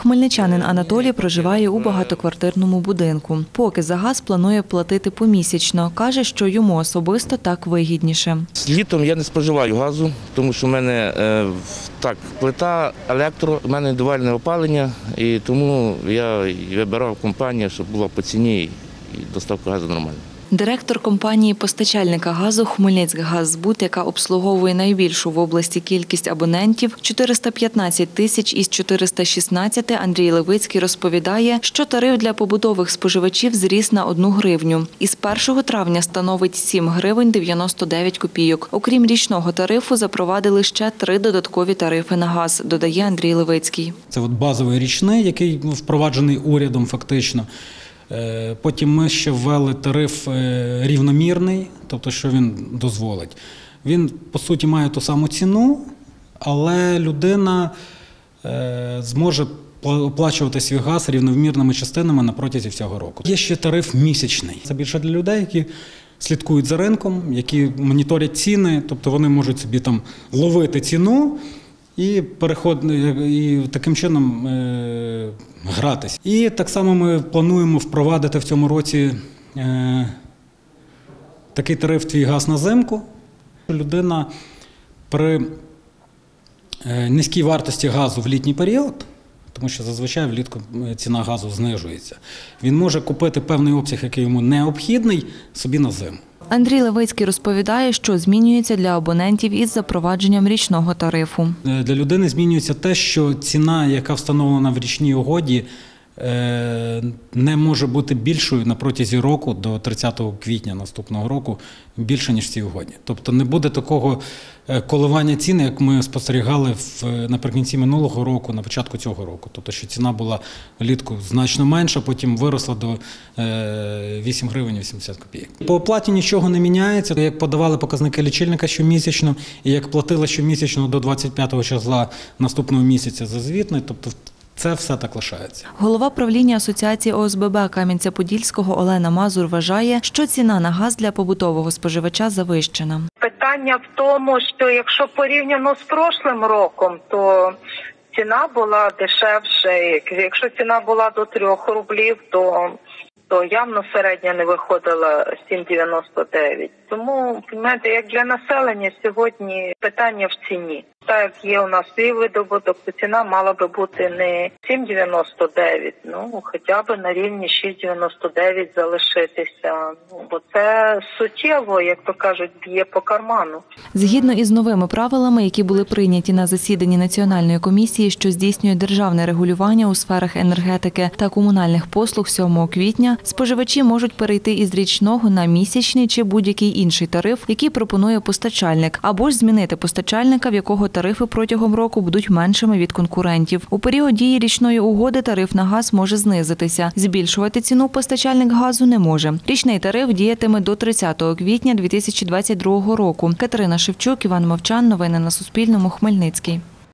Хмельничанин Анатолій проживає у багатоквартирному будинку. Поки за газ планує платити помісячно. Каже, що йому особисто так вигідніше. Літом я не споживаю газу, тому що в мене плита, електро, в мене індивідуальне опалення, і тому я вибирав компанію, щоб була по ціні і доставка газу нормальна. Директор компанії-постачальника газу «Хмельницькгаззбут», яка обслуговує найбільшу в області кількість абонентів – 415 тисяч із 416, Андрій Левицький розповідає, що тариф для побутових споживачів зріс на 1 гривню. Із 1 травня становить 7 гривень 99 копійок. Окрім річного тарифу, запровадили ще 3 додаткові тарифи на газ, додає Андрій Левицький. Це базовий річний, який впроваджений урядом фактично. Потім ми ще ввели тариф рівномірний, тобто що він дозволить. Він, по суті, має ту саму ціну, але людина зможе оплачувати свій газ рівномірними частинами на протязі всього року. Є ще тариф місячний. Це більше для людей, які слідкують за ринком, які моніторять ціни, тобто вони можуть собі там ловити ціну і таким чином гратись. І так само ми плануємо впровадити в цьому році такий тариф «Твій газ на зимку». Людина при низькій вартості газу в літній період, тому що зазвичай влітку ціна газу знижується, він може купити певний обсяг, який йому необхідний, собі на зиму. Андрій Левицький розповідає, що змінюється для абонентів із запровадженням річного тарифу. Для людини змінюється те, що ціна, яка встановлена в річній угоді, не може бути більшою на протязі року до 30 квітня наступного року, більше, ніж в цій угоді. Тобто не буде такого коливання ціни, як ми спостерігали наприкінці минулого року, на початку цього року. Тобто, що ціна була влітку значно менша, потім виросла до 8 гривень 80 копійок. По оплаті нічого не міняється. Як подавали показники лічильника щомісячно, і як платили щомісячно до 25 числа наступного місяця за звітний, тобто це все так лишається. Голова правління Асоціації ОСББ Кам'янця-Подільського Олена Мазур вважає, що ціна на газ для побутового споживача завищена. Питання в тому, що якщо порівняно з прошлим роком, то ціна була дешевше. Якщо ціна була до 3 рублів, то явно середня не виходила 7,99. Тому, розумієте, як для населення сьогодні питання в ціні. Так як є у нас свій видобуток, то ціна мала би бути не 7,99, хоча б на рівні 6,99 залишитися. Бо це суттєво, як то кажуть, б'є по карману. Згідно із новими правилами, які були прийняті на засіданні Національної комісії, що здійснює державне регулювання у сферах енергетики та комунальних послуг 7 квітня, споживачі можуть перейти із річного на місячний чи будь-який інший тариф, який пропонує постачальник, або ж змінити постачальника, в якого тарифи протягом року будуть меншими від конкурентів. У період дії річної угоди тариф на газ може знизитися. Збільшувати ціну постачальник газу не може. Річний тариф діятиме до 30 квітня 2022 року. Катерина Шевчук, Іван Мовчан. Новини на Суспільному. Хмельницький.